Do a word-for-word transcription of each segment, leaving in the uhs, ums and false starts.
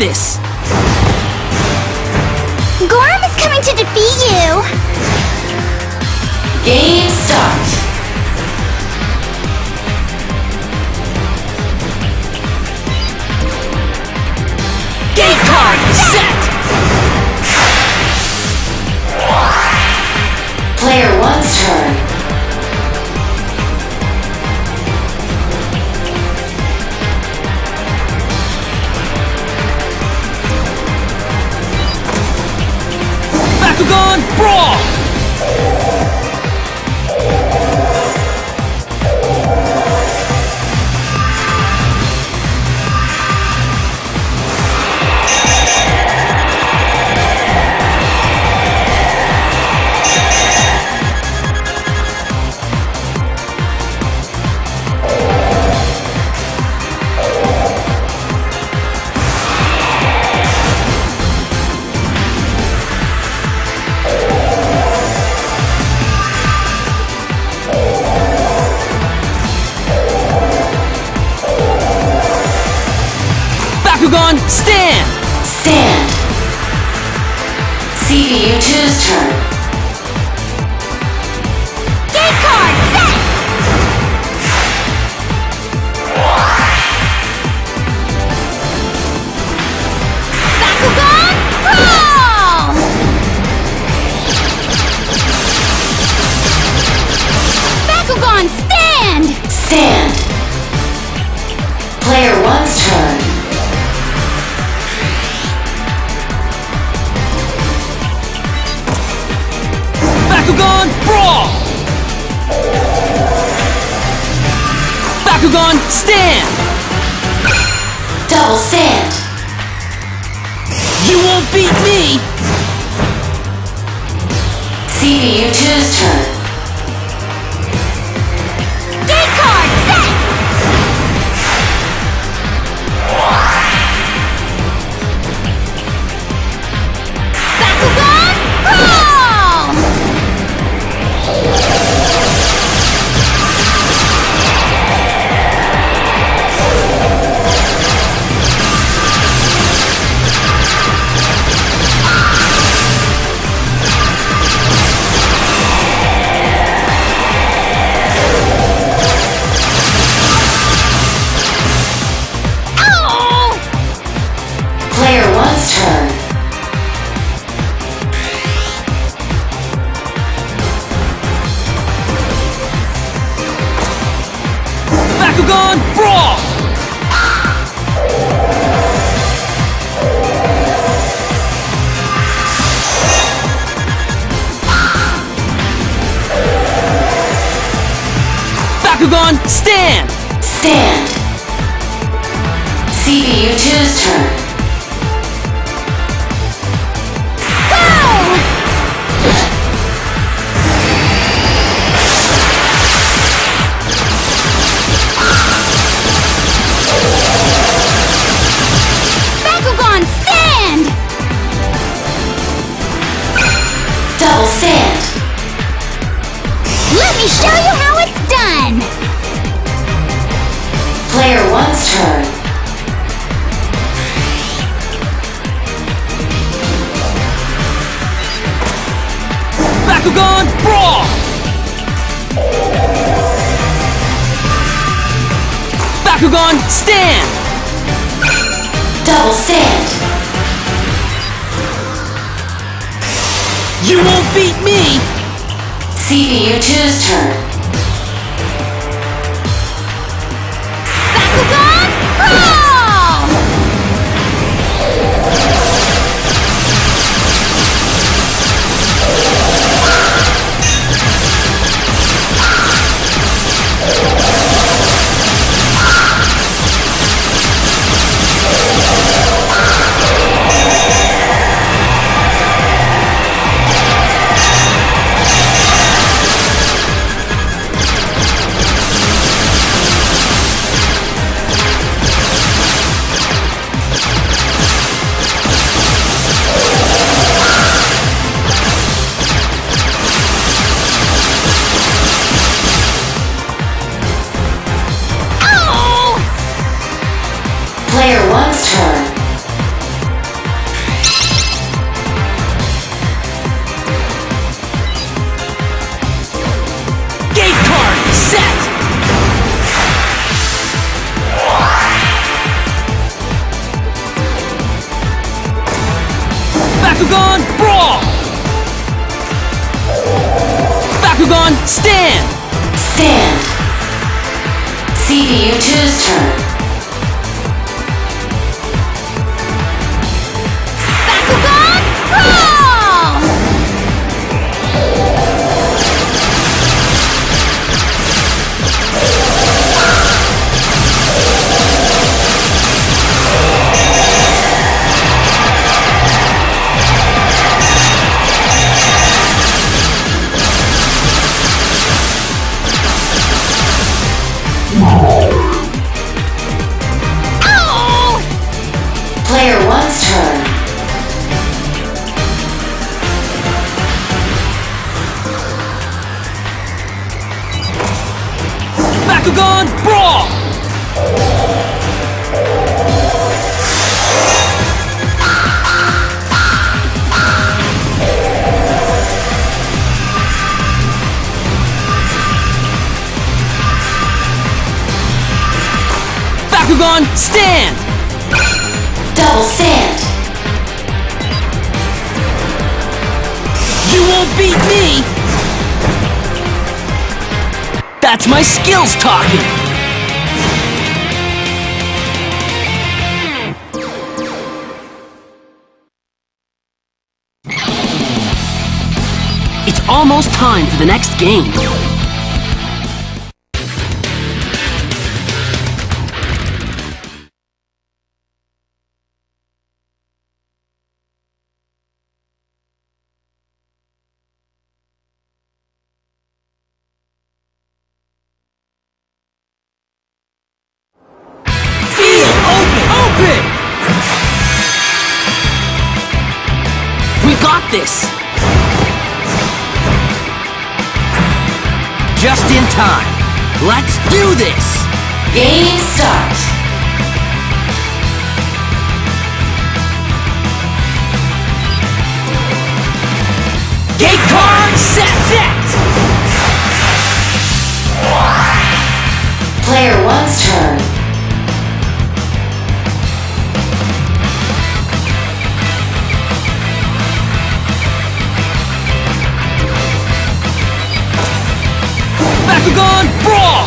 this! Gorham is coming to defeat you! Game start! Game card set! Player one's turn. Bakugan Brawl! Bakugan, stand! Stand. C B U two's turn. Game card set! Bakugan Brawl! Bakugan stand! Stand. Player one's turn. Bakugan Brawl! Bakugan, stand! Double stand. You won't beat me! C B U two's turn. Game card set! Bakugan Brawl! Oh! Player one's turn. Bakugan Brawl! Bakugan, stand! Stand. C B U two's turn. Bakugan stand! Double stand. Let me show you how it's done! Player one's turn. Bakugan Brawl! Bakugan, stand! Double stand. You won't beat me! C B U two's turn. Bakugan Brawl! Brawl! Bakugan, stand! Stand. C P U two's turn. Bakugan Brawl! Player one's turn. Bakugan, Brawl! Bakugan, stand! Double stand. You won't beat me! That's my skills talking! It's almost time for the next game. Open! We got this! Just in time. Let's do this! Game start. Gate card set! Set! Player one's turn. Bakugan, Brawl!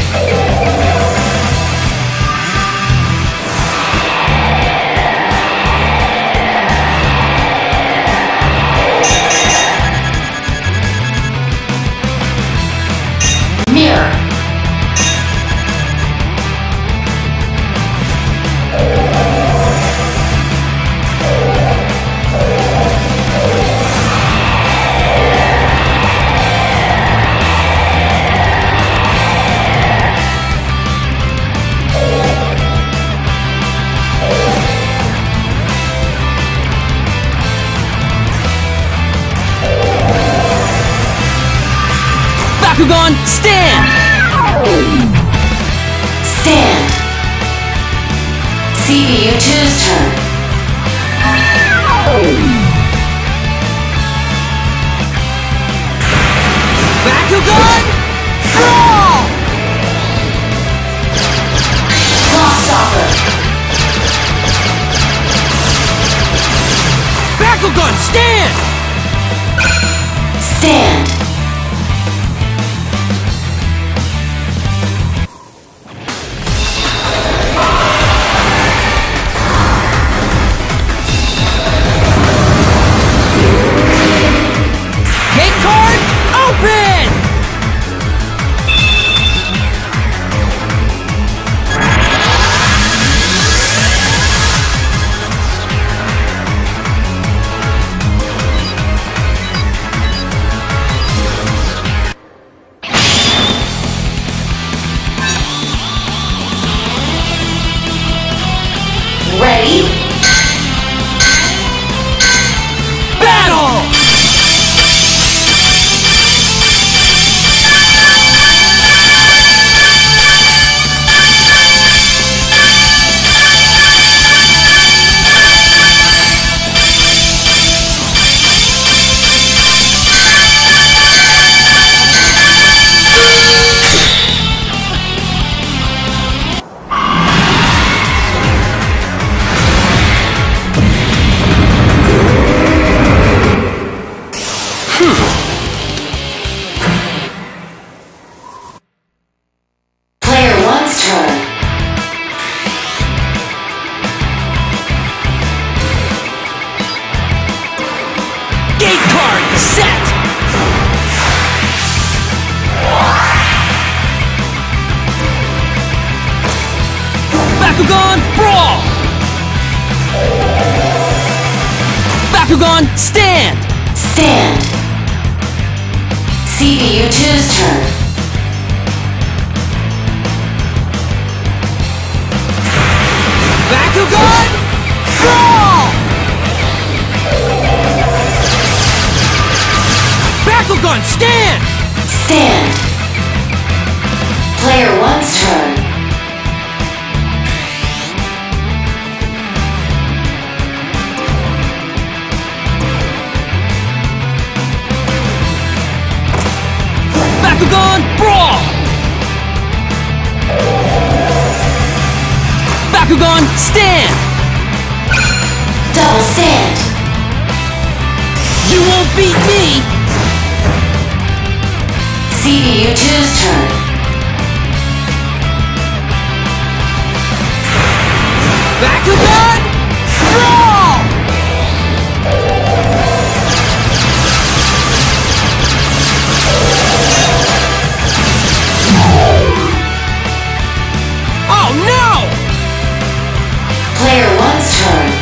Mirror. Bakugan, stand! Stand. C P U two's turn. Bakugan, Brawl! Crossover. Bakugan, stand! Stand. Hit card, open! Gate card set! Bakugan Brawl! Bakugan Stand! Stand. C B U two's turn. Bakugan Brawl! Bakugan Stand! Stand. Player one's turn. Bakugan Brawl! Bakugan Stand! Double stand. You won't beat me! C B U two's turn. Bakugan Brawl! Oh no! Player one's turn.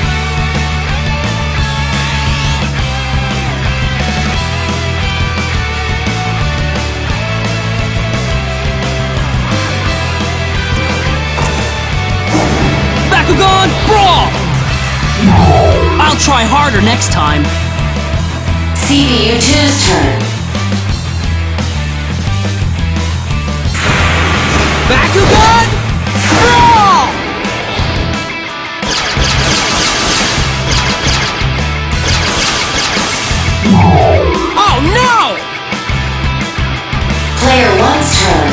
Bakugan Brawl! I'll try harder next time. C B U two's turn. Bakugan Brawl! Oh no! Player one's turn.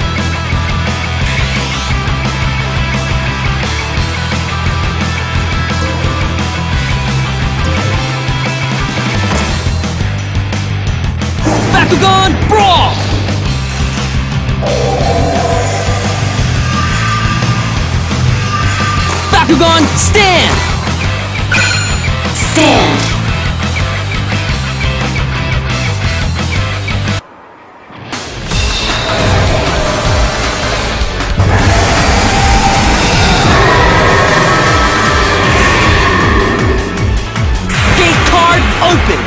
Bakugan Brawl! Bakugan Stand! Stand. Gate card open!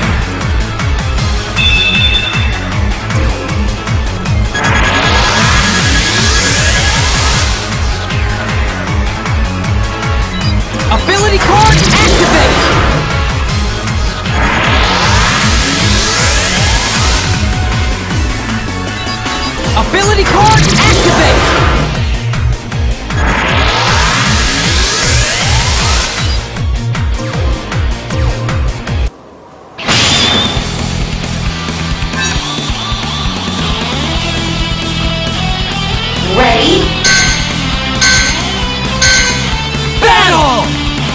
Ability card activate! Ability card activate! Ready? Battle!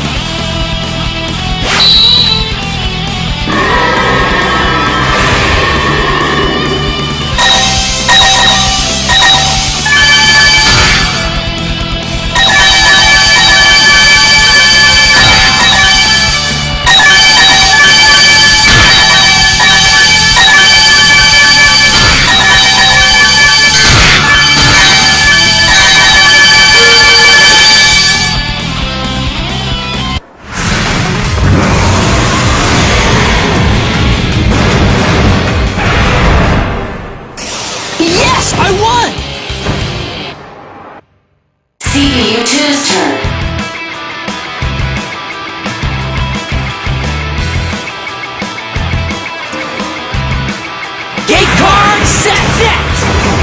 Yes, I won! C B U two's turn. Gate card set! Set!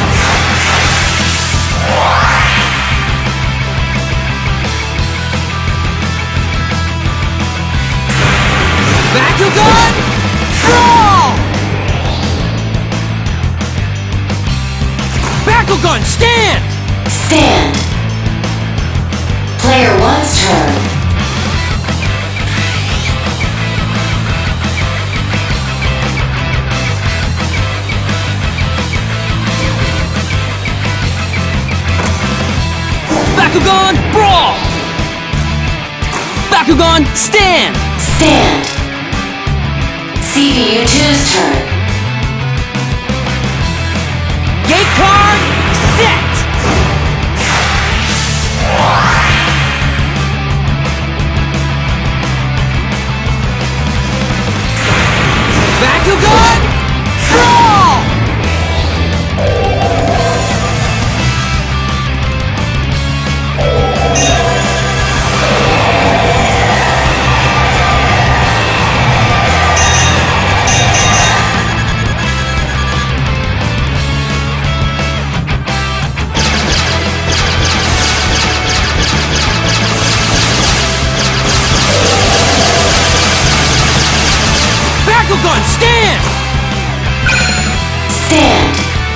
Bakugan Brawl! Bakugan Stand! Stand. Player one's turn. Bakugan Brawl! Bakugan Stand! Stand. C C B U two's turn. Gate card, set! Bakugan, brawl! Bakugan, stand! Stand.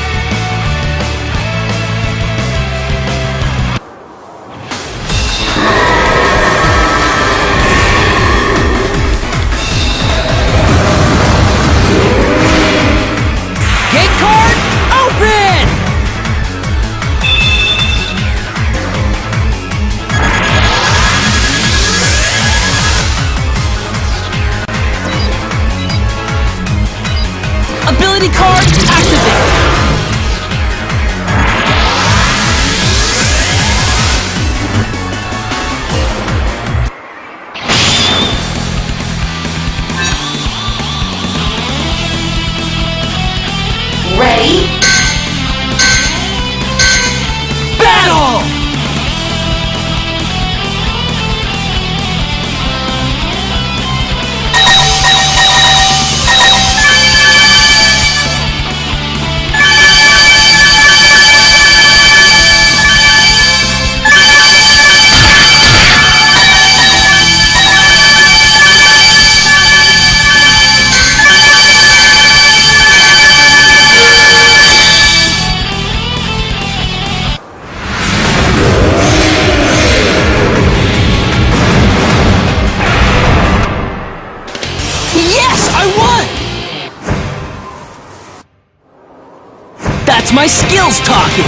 Gate card, open! Ability card, activate! Ready? Battle! Yes, I won! That's my skills talking!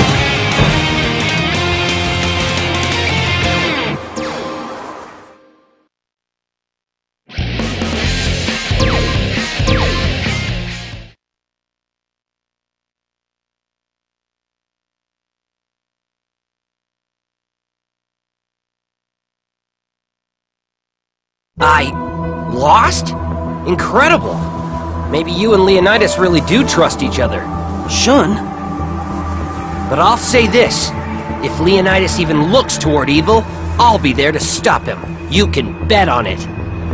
I lost? Incredible! Maybe you and Leonidas really do trust each other. Shun? But I'll say this. If Leonidas even looks toward evil, I'll be there to stop him. You can bet on it.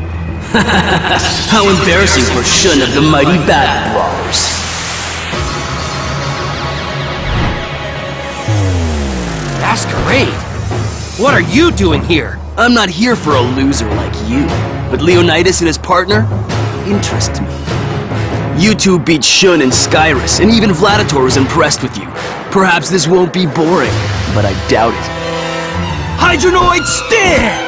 How embarrassing for Shun of the mighty Battle Brawlers. Masquerade? What are you doing here? I'm not here for a loser like you, but Leonidas and his partner interest me. You two beat Shun and Skyrus, and even Vladitor is impressed with you. Perhaps this won't be boring, but I doubt it. Hydronoid, stand!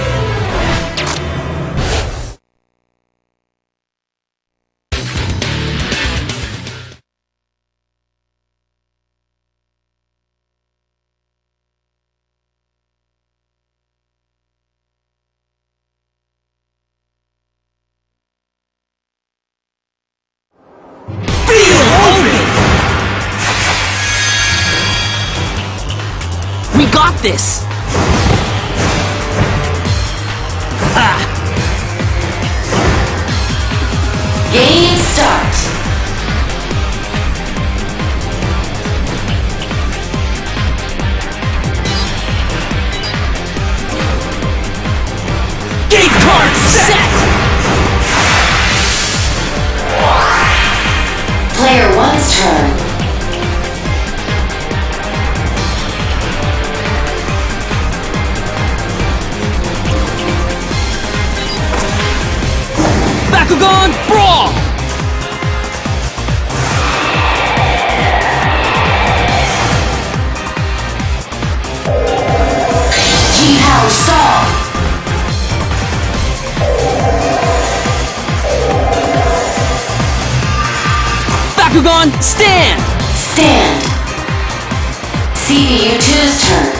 We got this! Ha! Game start. Gate card set! Player one's turn. Bakugan Brawl! G-Power Stall. Bakugan Stand! Stand. C B U two's turn.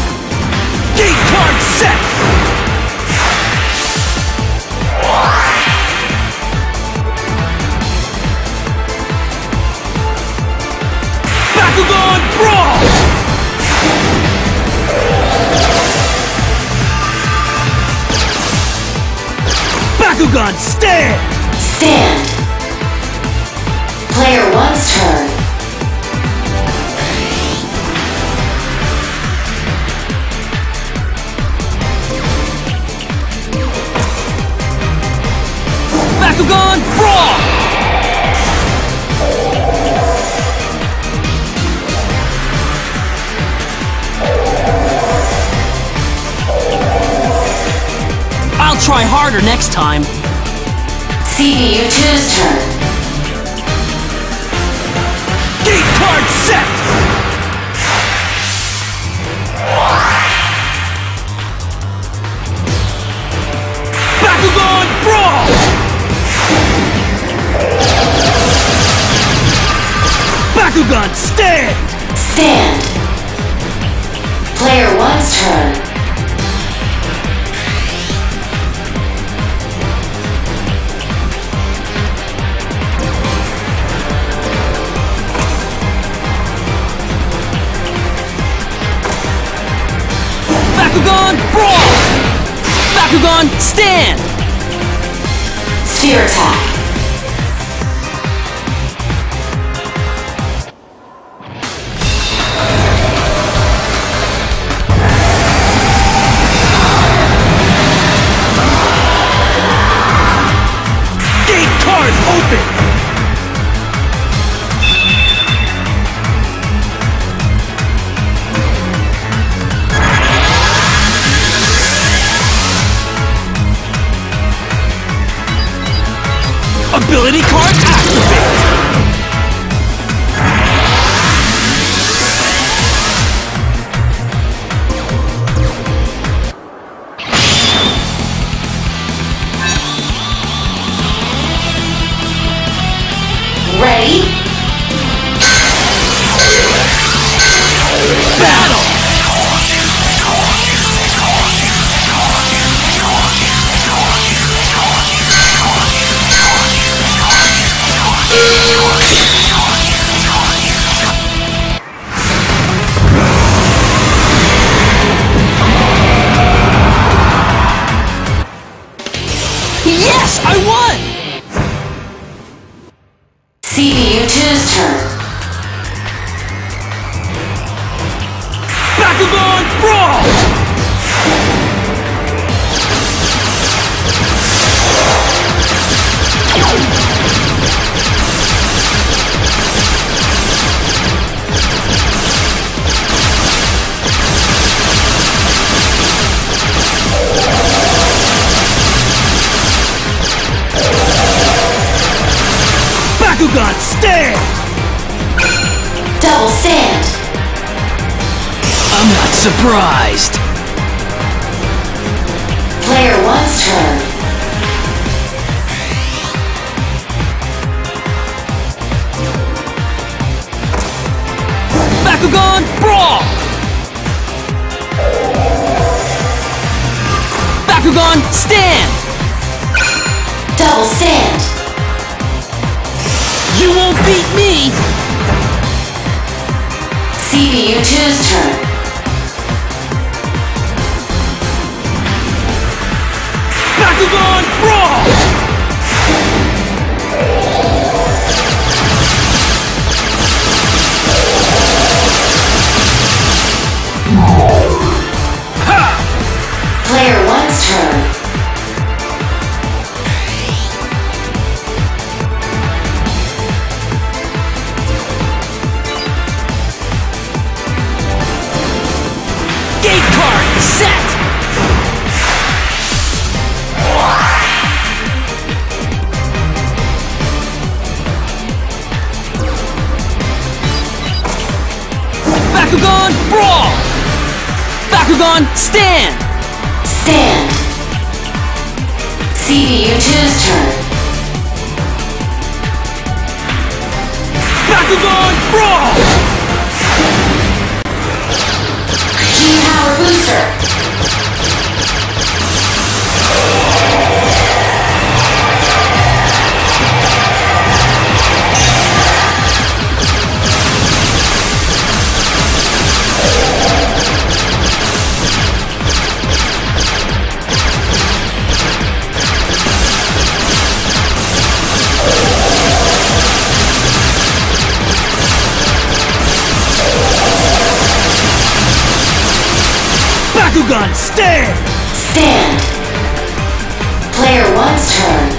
Gate card set! Bakugan, stand! Stand. Player one's turn. Bakugan, brawl! I'll try harder next time. C B U two's turn. Gate card set! Bakugan, brawl! Bakugan, stand! Stand. Player one's turn. Bakugan, brawl! Bakugan, stand! Sphere attack. Gate card open! Ability card activate! Ready? Battle! Yes, I won! C B U two's turn. Bakugan, brawl! Bakugan, stand! Double stand. I'm not surprised. Player one's turn. Bakugan, brawl! Bakugan, stand! Double stand. You won't beat me! C B U two's turn. Bakugan, brawl! Ha! Player one's turn. Gate card set! Bakugan, brawl! Bakugan, stand! Stand. C B U two's turn. Bakugan, brawl! G-Power booster. Bakugan, stand! Stand. Player one's turn.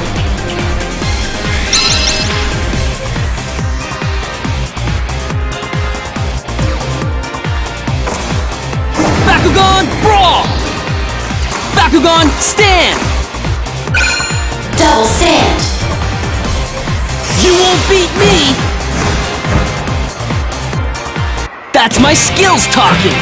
Bakugan, brawl! Bakugan, stand! Double stand. You won't beat me! That's my skills talking!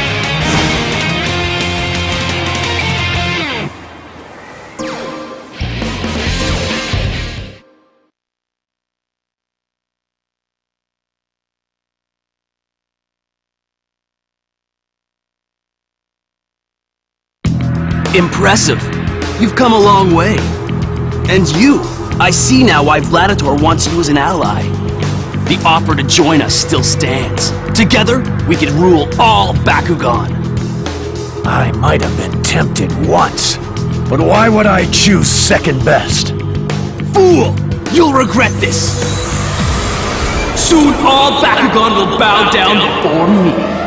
Impressive. You've come a long way. And you, I see now why Vladitor wants you as an ally. The offer to join us still stands. Together, we can rule all Bakugan. I might have been tempted once, but why would I choose second best? Fool! You'll regret this! Soon all Bakugan will bow down before me.